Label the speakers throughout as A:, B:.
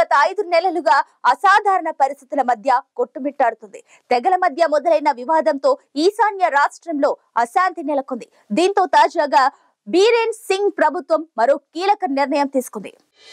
A: గత 5 నెలలుగా అసాధారణ పరిస్థితుల మధ్య కొట్టుమిట్టాడుతుంది. తెగల మధ్య మొదలైన వివాదంతో ఈశాన్య రాష్ట్రంలో అశాంతి నెలకొంది. దీంతో తాజాగా బీరేన్ సింగ్ ప్రభుత్వం మరో కీలక నిర్ణయం తీసుకుంది.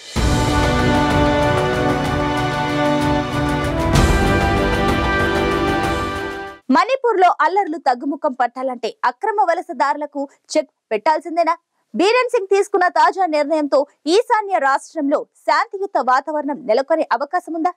A: మణిపూర్ లో అల్లర్లు తగ్గుముఖం పట్టాలంటే అక్రమ వలసదారులకు చెక్ పెట్టాల్సిందేనా? బీరేన్ సింగ్ తీసుకున్న తాజా నిర్ణయంతో ఈశాన్య రాష్ట్రంలో శాంతియుత వాతావరణం నెలకొనే అవకాశం ఉందా?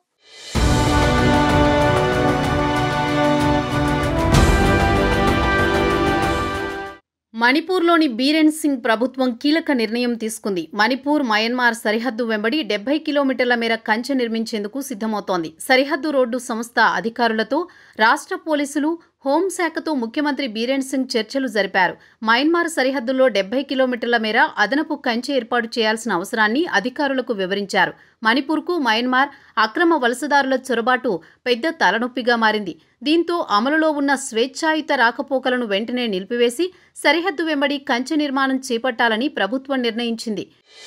B: మణిపూర్లోని బీరేన్ సింగ్ ప్రభుత్వం కీలక నిర్ణయం తీసుకుంది. మణిపూర్ మయన్మార్ సరిహద్దు వెంబడి 70 కిలోమీటర్ల మేర కంచె నిర్మించేందుకు సిద్ధమవుతోంది. సరిహద్దు రోడ్డు సంస్థ అధికారులతో, రాష్ట్ర పోలీసులు, హోంశాఖతో ముఖ్యమంత్రి బీరేన్ సింగ్ చర్చలు జరిపారు. మయన్మార్ సరిహద్దుల్లో 70 కిలోమీటర్ల మేర అదనపు కంచె ఏర్పాటు చేయాల్సిన అవసరాన్ని అధికారులకు వివరించారు. మణిపూర్కు మయన్మార్ అక్రమ వలసదారుల చొరబాటు పెద్ద తలనొప్పిగా మారింది. దీంతో అమలులో ఉన్న స్వేచ్ఛాయుత రాకపోకలను వెంటనే నిలిపివేసి సరిహద్దు వెంబడి కంచె నిర్మాణం చేపట్టాలని ప్రభుత్వం నిర్ణయించింది.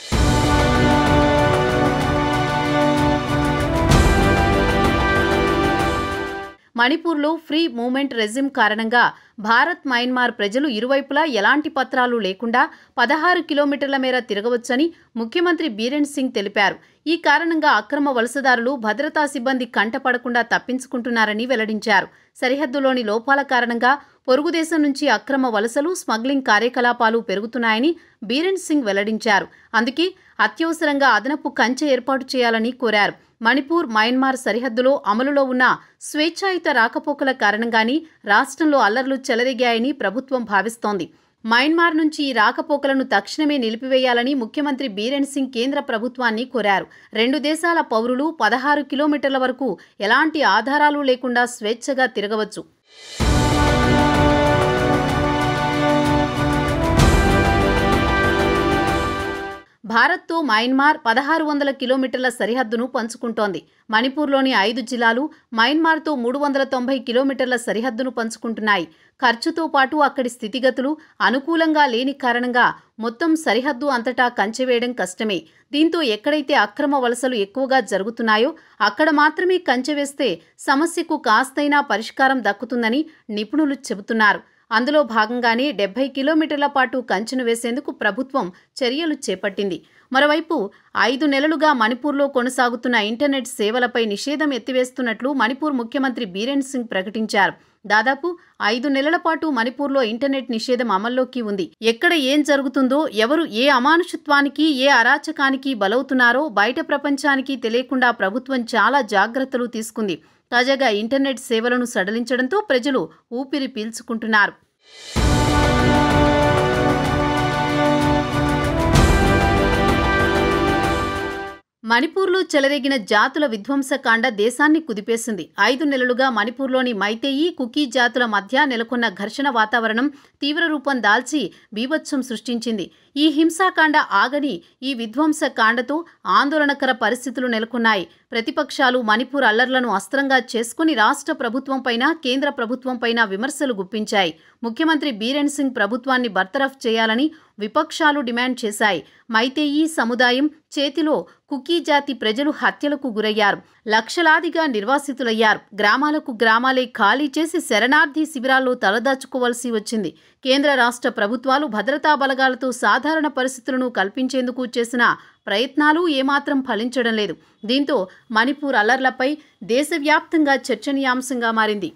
B: మణిపూర్లో ఫ్రీ మూవ్మెంట్ రెజిమ్ కారణంగా భారత్ మయన్మార్ ప్రజలు ఇరువైపులా ఎలాంటి పత్రాలు లేకుండా 16 కిలోమీటర్ల మేర తిరగవచ్చని ముఖ్యమంత్రి బీరేన్ సింగ్ తెలిపారు. ఈ కారణంగా అక్రమ వలసదారులు భద్రతా సిబ్బంది కంటపడకుండా తప్పించుకుంటున్నారని వెల్లడించారు. సరిహద్దులోని లోపాల కారణంగా పొరుగుదేశం నుంచి అక్రమ వలసలు, స్మగ్లింగ్ కార్యకలాపాలు పెరుగుతున్నాయని బీరేన్ సింగ్ వెల్లడించారు. అందుకే అత్యవసరంగా అదనపు కంచె ఏర్పాటు చేయాలని కోరారు. మణిపూర్ మయన్మార్ సరిహద్దులో అమలులో ఉన్న స్వేచ్ఛాయుత రాకపోకల కారణంగానే రాష్ట్రంలో అల్లర్లు చెలరేగాయని ప్రభుత్వం భావిస్తోంది. మయన్మార్ నుంచి ఈ రాకపోకలను తక్షణమే నిలిపివేయాలని ముఖ్యమంత్రి బీరేన్ సింగ్ కేంద్ర ప్రభుత్వాన్ని కోరారు. 2 దేశాల పౌరులు 16 కిలోమీటర్ల వరకు ఎలాంటి ఆధారాలు లేకుండా స్వేచ్ఛగా తిరగవచ్చు. భారత్తో మయన్మార్ 1600 కిలోమీటర్ల సరిహద్దును పంచుకుంటోంది. మణిపూర్లోని 5 జిల్లాలు మయన్మార్తో 390 కిలోమీటర్ల సరిహద్దును పంచుకుంటున్నాయి. ఖర్చుతో పాటు అక్కడి స్థితిగతులు అనుకూలంగా లేని కారణంగా మొత్తం సరిహద్దు అంతటా కంచె వేయడం కష్టమే. దీంతో ఎక్కడైతే అక్రమ వలసలు ఎక్కువగా జరుగుతున్నాయో అక్కడ మాత్రమే కంచె వేస్తే సమస్యకు కాస్తైనా పరిష్కారం దక్కుతుందని నిపుణులు చెబుతున్నారు. అందులో భాగంగానే 70 కిలోమీటర్ల పాటు కంచెను వేసేందుకు ప్రభుత్వం చర్యలు చేపట్టింది. మరోవైపు 5 నెలలుగా మణిపూర్లో కొనసాగుతున్న ఇంటర్నెట్ సేవలపై నిషేధం ఎత్తివేస్తున్నట్లు మణిపూర్ ముఖ్యమంత్రి బీరేన్ సింగ్ ప్రకటించారు. దాదాపు 5 నెలల పాటు మణిపూర్లో ఇంటర్నెట్ నిషేధం అమల్లోకి ఉంది. ఎక్కడ ఏం జరుగుతుందో, ఎవరు ఏ అమానుషత్వానికి, ఏ అరాచకానికి బలవుతున్నారో బయట ప్రపంచానికి తెలియకుండా ప్రభుత్వం చాలా జాగ్రత్తలు తీసుకుంది. తాజాగా ఇంటర్నెట్ సేవలను సడలించడంతో ప్రజలు ఊపిరి పీల్చుకుంటున్నారు. మణిపూర్లో చెలరేగిన జాతుల విధ్వంసకాండ దేశాన్ని కుదిపేసింది. 5 నెలలుగా మణిపూర్లోని మైతేయి, కుకీ జాతుల మధ్య నెలకొన్న ఘర్షణ వాతావరణం తీవ్ర రూపం దాల్చి బీభత్సం సృష్టించింది. ఈ హింసాకాండ ఆగని ఈ విధ్వంసకాండతో ఆందోళనకర పరిస్థితులు నెలకొన్నాయి. ప్రతిపక్షాలు మణిపూర్ అల్లర్లను అస్త్రంగా చేసుకుని రాష్ట్ర ప్రభుత్వంపైన, కేంద్ర ప్రభుత్వంపైన విమర్శలు గుప్పించాయి. ముఖ్యమంత్రి బీరేన్ సింగ్ ప్రభుత్వాన్ని బర్తరఫ్ చేయాలని విపక్షాలు డిమాండ్ చేశాయి. మైతేయి సముదాయం చేతిలో కుకీ జాతి ప్రజలు హత్యలకు గురయ్యారు. లక్షలాదిగా నిర్వాసితులయ్యారు. గ్రామాలకు గ్రామాలే ఖాళీ చేసి శరణార్థి శిబిరాల్లో తలదాచుకోవాల్సి వచ్చింది. కేంద్ర రాష్ట్ర ప్రభుత్వాలు భద్రతా బలగాలతో సాధారణ పరిస్థితులను కల్పించేందుకు చేసిన ప్రయత్నాలు ఏమాత్రం ఫలించడం లేదు. దీంతో మణిపూర్ అల్లర్లపై దేశవ్యాప్తంగా చర్చనీయాంశంగా మారింది.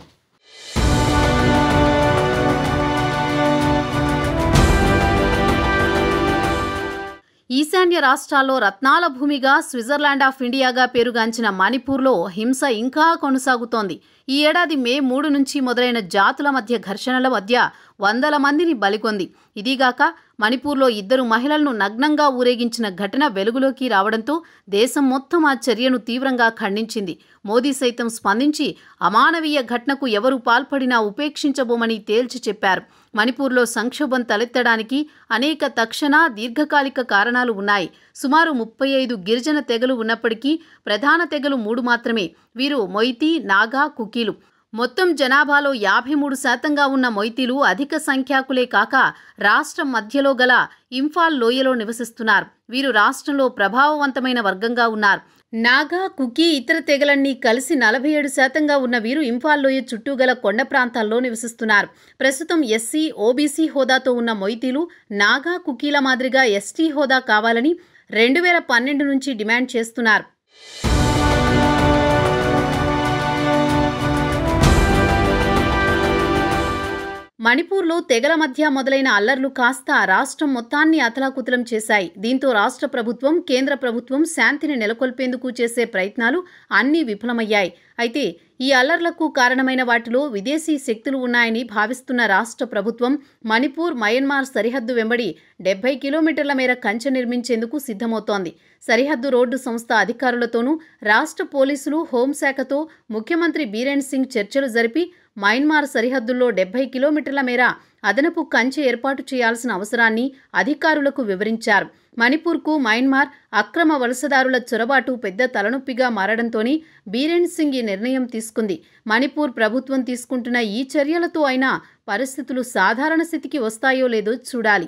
B: ఈశాన్య రాష్ట్రాల్లో రత్నాల భూమిగా, స్విట్జర్లాండ్ ఆఫ్ ఇండియాగా పేరుగాంచిన మణిపూర్లో హింస ఇంకా కొనసాగుతోంది. ఈ ఏడాది మే 3 నుంచి మొదలైన జాతుల మధ్య ఘర్షణల మధ్య వందల మందిని బలికొంది. ఇదిగాక మణిపూర్లో 2 మహిళలను నగ్నంగా ఊరేగించిన ఘటన వెలుగులోకి రావడంతో దేశం మొత్తం ఆ చర్యను తీవ్రంగా ఖండించింది. మోదీ సైతం స్పందించి అమానవీయ ఘటనకు ఎవరు పాల్పడినా ఉపేక్షించబోమని తేల్చి చెప్పారు. మణిపూర్లో సంక్షోభం తలెత్తడానికి అనేక తక్షణ, దీర్ఘకాలిక కారణాలు ఉన్నాయి. సుమారు 35 గిరిజన తెగలు ఉన్నప్పటికీ ప్రధాన తెగలు 3 మాత్రమే. వీరు మొయితీ, నాగా, కుకీలు. మొత్తం జనాభాలో 53% ఉన్న మొయితీలు అధిక సంఖ్యాకులే కాక రాష్ట్రం మధ్యలో గల ఇంఫాల్ లోయలో నివసిస్తున్నారు. వీరు రాష్ట్రంలో ప్రభావవంతమైన వర్గంగా ఉన్నారు. నాగా, కుకీ ఇతర తెగలన్నీ కలిసి 47% ఉన్న వీరు ఇంఫాల్ లోయ చుట్టూ గల కొండ ప్రాంతాల్లో నివసిస్తున్నారు. ప్రస్తుతం ఎస్సీ, ఓబీసీ హోదాతో ఉన్న మొయితీలు నాగా, కుకీల మాదిరిగా ఎస్టీ హోదా కావాలని 2012 నుంచి డిమాండ్ చేస్తున్నారు. మణిపూర్లో తెగల మధ్య మొదలైన అల్లర్లు కాస్త రాష్ట్రం మొత్తాన్ని అతలాకుతలం చేశాయి. దీంతో రాష్ట్ర ప్రభుత్వం, కేంద్ర ప్రభుత్వం శాంతిని నెలకొల్పేందుకు చేసే ప్రయత్నాలు అన్నీ విఫలమయ్యాయి. అయితే ఈ అల్లర్లకు కారణమైన వాటిలో విదేశీ శక్తులు ఉన్నాయని భావిస్తున్న రాష్ట్ర ప్రభుత్వం మణిపూర్, మయన్మార్ సరిహద్దు వెంబడి 70 కిలోమీటర్ల మేర కంచె నిర్మించేందుకు సిద్ధమవుతోంది. సరిహద్దు రోడ్డు సంస్థ అధికారులతోనూ, రాష్ట్ర పోలీసులు, హోంశాఖతో ముఖ్యమంత్రి బీరేన్ సింగ్ చర్చలు జరిపి మయన్మార్ సరిహద్దుల్లో 70 కిలోమీటర్ల మేర అదనపు కంచె ఏర్పాటు చేయాల్సిన అవసరాన్ని అధికారులకు వివరించారు. మణిపూర్కు మయన్మార్ అక్రమ వలసదారుల చొరబాటు పెద్ద తలనొప్పిగా మారడంతోనే బీరేన్ సింగ్ ఈ నిర్ణయం తీసుకుంది. మణిపూర్ ప్రభుత్వం తీసుకుంటున్న ఈ చర్యలతో అయినా పరిస్థితులు సాధారణ స్థితికి వస్తాయో లేదో చూడాలి.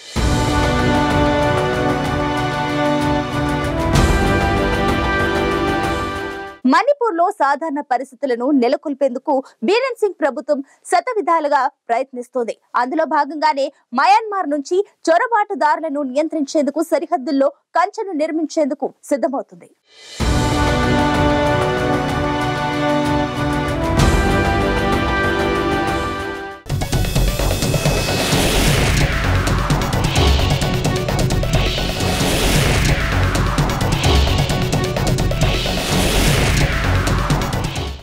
A: మణిపూర్లో సాధారణ పరిస్థితులను నెలకొల్పేందుకు బీరేన్ సింగ్ ప్రభుత్వం శతవిధాలుగా ప్రయత్నిస్తోంది. అందులో భాగంగానే మయన్మార్ నుంచి చొరబాటుదారులను నియంత్రించేందుకు సరిహద్దుల్లో కంచెను నిర్మించేందుకు సిద్ధమవుతుంది.